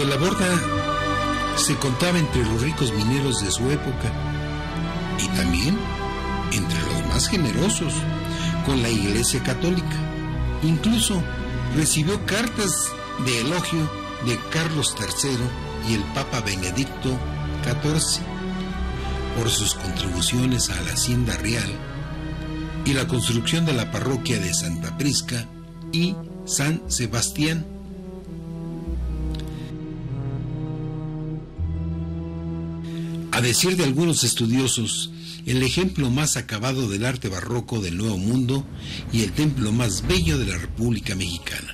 De la Borda se contaba entre los ricos mineros de su época y también entre los más generosos con la Iglesia Católica. Incluso recibió cartas de elogio de Carlos III y el Papa Benedicto XIV por sus contribuciones a la Hacienda Real y la construcción de la parroquia de Santa Prisca y San Sebastián. A decir de algunos estudiosos, el ejemplo más acabado del arte barroco del Nuevo Mundo y el templo más bello de la República Mexicana.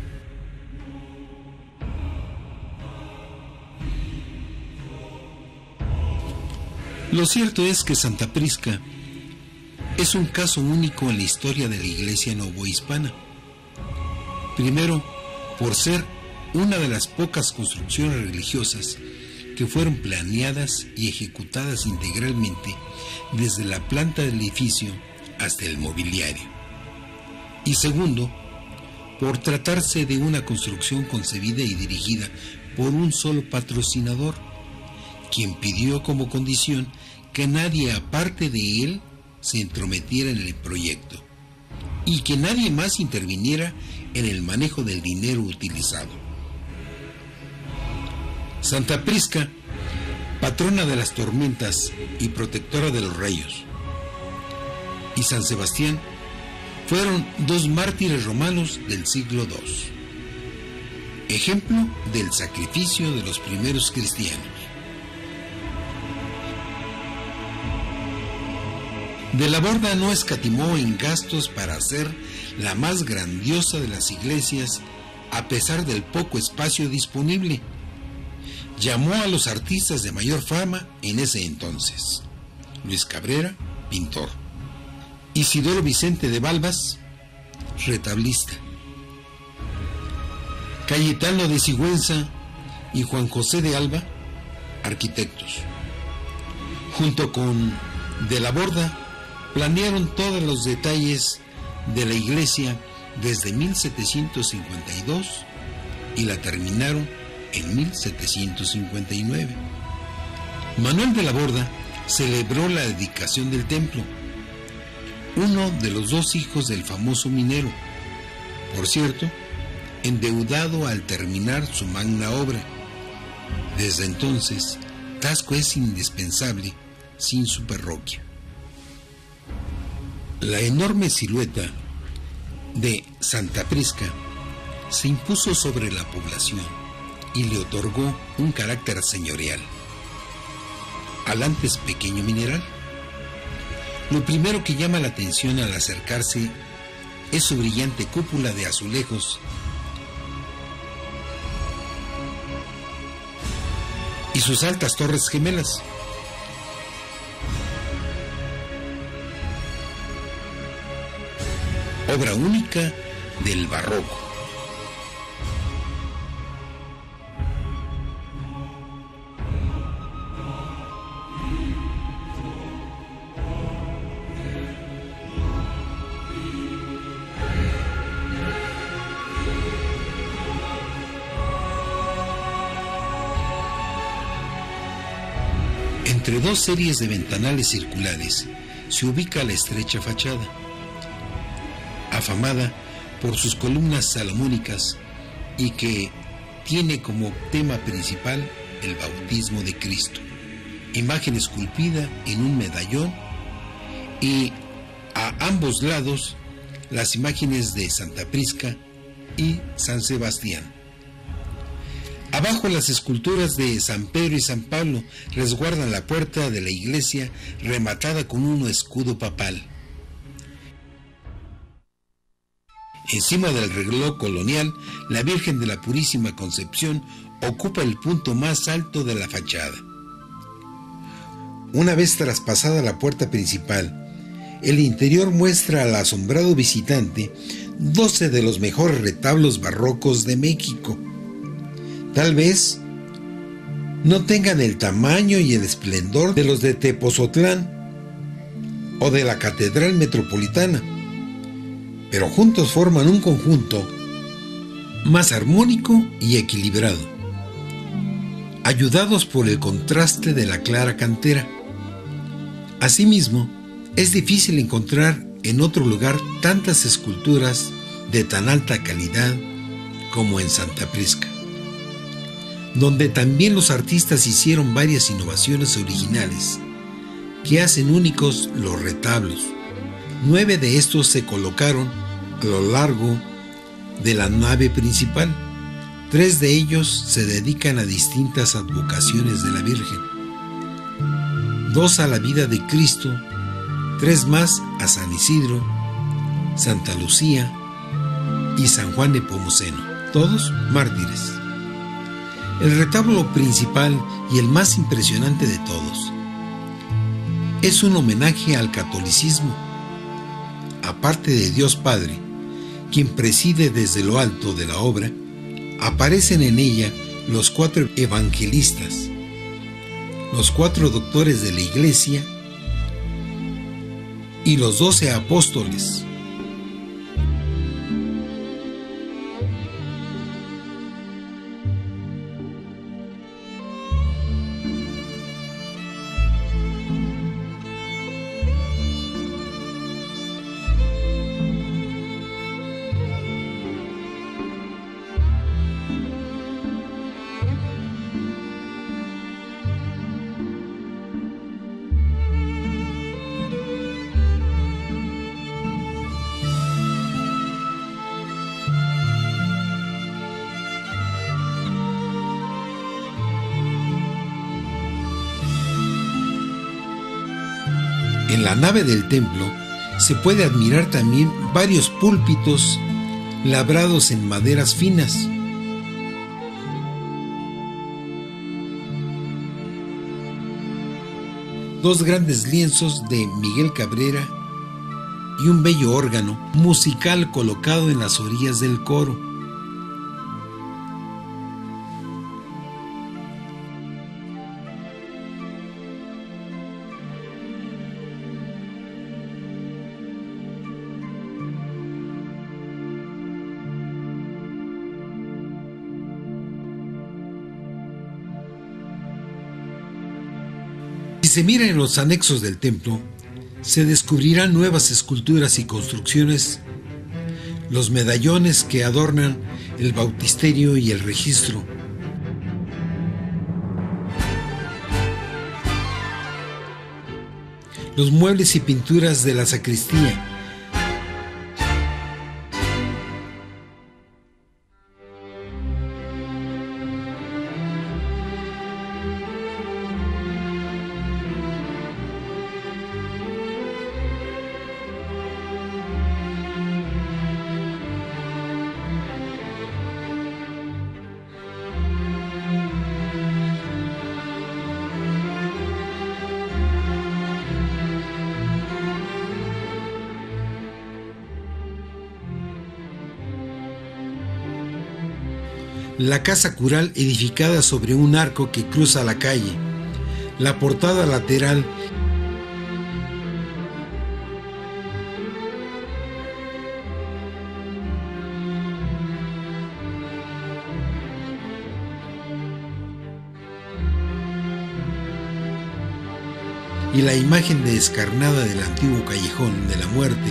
Lo cierto es que Santa Prisca es un caso único en la historia de la Iglesia novohispana. Primero, por ser una de las pocas construcciones religiosas que fueron planeadas y ejecutadas integralmente desde la planta del edificio hasta el mobiliario. Y segundo, por tratarse de una construcción concebida y dirigida por un solo patrocinador, quien pidió como condición que nadie aparte de él se entrometiera en el proyecto y que nadie más interviniera en el manejo del dinero utilizado. Santa Prisca, patrona de las tormentas y protectora de los rayos, y San Sebastián fueron dos mártires romanos del siglo II, ejemplo del sacrificio de los primeros cristianos. De la Borda no escatimó en gastos para hacer la más grandiosa de las iglesias a pesar del poco espacio disponible. Llamó a los artistas de mayor fama en ese entonces: Luis Cabrera, pintor; Isidoro Vicente de Balbas, retablista; Cayetano de Sigüenza y Juan José de Alba, arquitectos. Junto con De la Borda, planearon todos los detalles de la iglesia desde 1752 y la terminaron en 1759. Manuel de la Borda celebró la dedicación del templo, uno de los dos hijos del famoso minero, por cierto, endeudado al terminar su magna obra. Desde entonces, Taxco es indispensable sin su parroquia. La enorme silueta de Santa Prisca se impuso sobre la población y le otorgó un carácter señorial al antes pequeño mineral. Lo primero que llama la atención al acercarse es su brillante cúpula de azulejos y sus altas torres gemelas. Obra única del barroco. Entre dos series de ventanales circulares se ubica la estrecha fachada, afamada por sus columnas salomónicas y que tiene como tema principal el bautismo de Cristo, imagen esculpida en un medallón, y a ambos lados las imágenes de Santa Prisca y San Sebastián. Abajo las esculturas de San Pedro y San Pablo resguardan la puerta de la iglesia rematada con un escudo papal. Encima del reloj colonial, la Virgen de la Purísima Concepción ocupa el punto más alto de la fachada. Una vez traspasada la puerta principal, el interior muestra al asombrado visitante 12 de los mejores retablos barrocos de México. Tal vez no tengan el tamaño y el esplendor de los de Tepozotlán o de la Catedral Metropolitana, pero juntos forman un conjunto más armónico y equilibrado. ayudados por el contraste de la clara cantera. Asimismo, es difícil encontrar en otro lugar tantas esculturas de tan alta calidad como en Santa Prisca, donde también los artistas hicieron varias innovaciones originales que hacen únicos los retablos. 9 de estos se colocaron a lo largo de la nave principal. 3 de ellos se dedican a distintas advocaciones de la Virgen, 2 a la vida de Cristo, 3 más a San Isidro, Santa Lucía y San Juan Nepomuceno, todos mártires. El retablo principal y el más impresionante de todos es un homenaje al catolicismo. Aparte de Dios Padre, quien preside desde lo alto de la obra, aparecen en ella los 4 evangelistas, los 4 doctores de la Iglesia y los 12 apóstoles. En la nave del templo se puede admirar también varios púlpitos labrados en maderas finas. Dos grandes lienzos de Miguel Cabrera y un bello órgano musical colocado en las orillas del coro. Si se mira en los anexos del templo, se descubrirán nuevas esculturas y construcciones, los medallones que adornan el bautisterio y el registro, los muebles y pinturas de la sacristía, la casa cural edificada sobre un arco que cruza la calle, la portada lateral y la imagen descarnada del antiguo callejón de la muerte,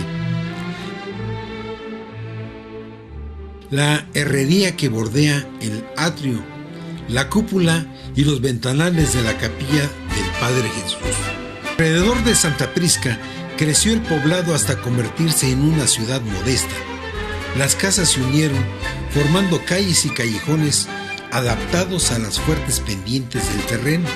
la herrería que bordea el atrio, la cúpula y los ventanales de la capilla del Padre Jesús. Alrededor de Santa Prisca creció el poblado hasta convertirse en una ciudad modesta. Las casas se unieron, formando calles y callejones adaptados a las fuertes pendientes del terreno.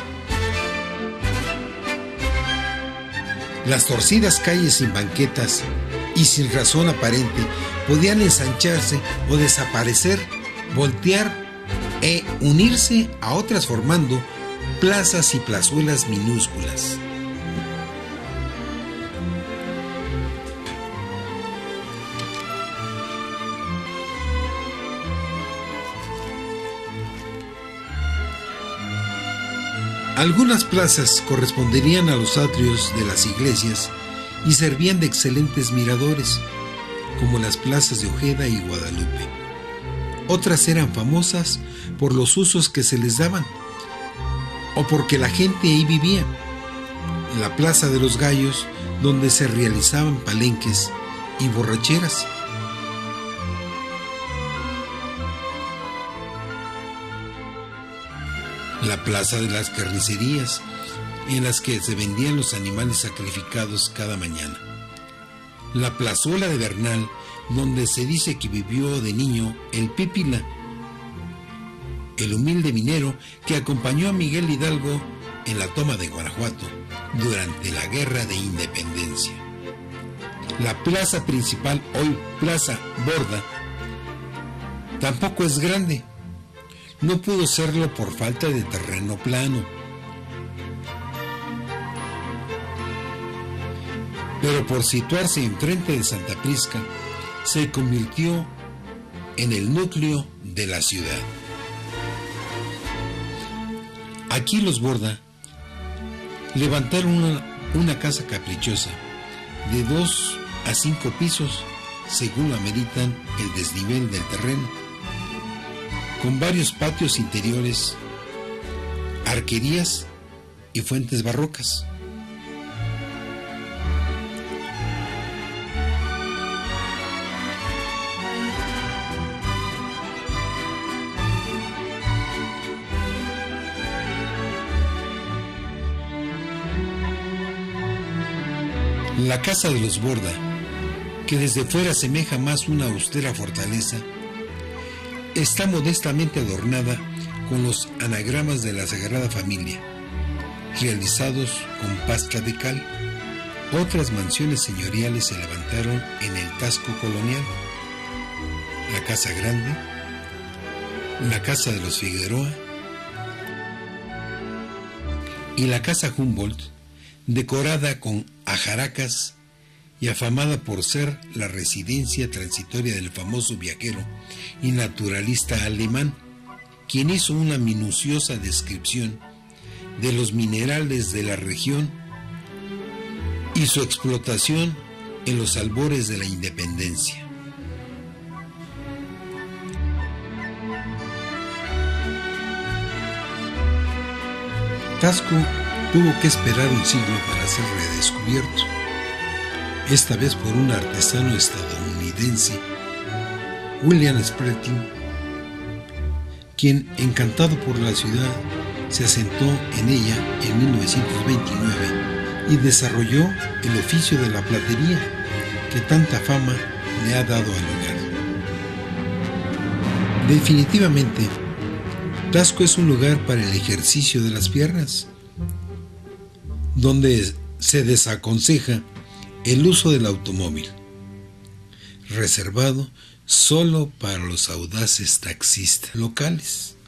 Las torcidas calles sin banquetas y sin razón aparente podían ensancharse o desaparecer, voltear e unirse a otras formando plazas y plazuelas minúsculas. Algunas plazas corresponderían a los atrios de las iglesias y servían de excelentes miradores, como las plazas de Ojeda y Guadalupe. Otras eran famosas por los usos que se les daban, o porque la gente ahí vivía. La Plaza de los Gallos, donde se realizaban palenques y borracheras. La Plaza de las Carnicerías, en las que se vendían los animales sacrificados cada mañana. La Plazuela de Bernal, donde se dice que vivió de niño el Pípila, el humilde minero que acompañó a Miguel Hidalgo en la toma de Guanajuato durante la Guerra de Independencia. La plaza principal, hoy Plaza Borda, tampoco es grande. No pudo serlo por falta de terreno plano. Pero por situarse enfrente de Santa Prisca, se convirtió en el núcleo de la ciudad. Aquí los Borda levantaron una casa caprichosa de 2 a 5 pisos, según lo ameritan el desnivel del terreno, con varios patios interiores, arquerías y fuentes barrocas. La casa de los Borda, que desde fuera asemeja más una austera fortaleza, está modestamente adornada con los anagramas de la Sagrada Familia, realizados con pasta de cal. Otras mansiones señoriales se levantaron en el casco colonial: la Casa Grande, la Casa de los Figueroa y la Casa Humboldt, decorada con ajaracas y afamada por ser la residencia transitoria del famoso viajero y naturalista alemán, quien hizo una minuciosa descripción de los minerales de la región y su explotación en los albores de la independencia. Tasco tuvo que esperar un siglo para ser redescubierto, esta vez por un artesano estadounidense, William Spratting, quien, encantado por la ciudad, se asentó en ella en 1929 y desarrolló el oficio de la platería, que tanta fama le ha dado al lugar. Definitivamente, Tasco es un lugar para el ejercicio de las piernas, donde se desaconseja el uso del automóvil, reservado solo para los audaces taxistas locales.